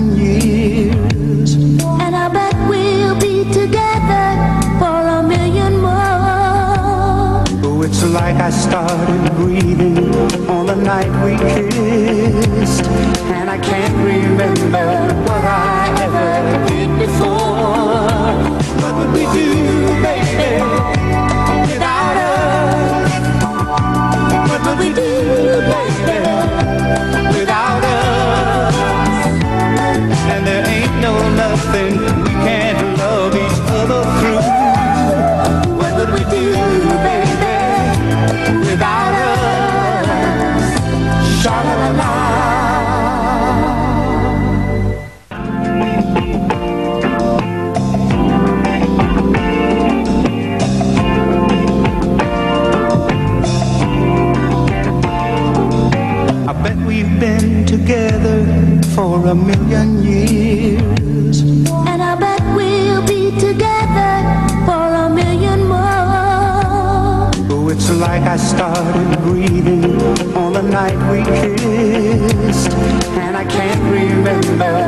years. And I bet we'll be together for a million more. Oh, it's like I started breathing on the night we kissed, and I can't remember what I ever did before. What would we do, baby, without us? What would we do, baby, without us? And there ain't no nothing we can't love each other through. What would we do, baby, without us? Sha-la-la-la. I bet we've been together for a million years. And I bet we'll be together for a million more. Oh, it's like I started breathing on the night we kissed, and I can't remember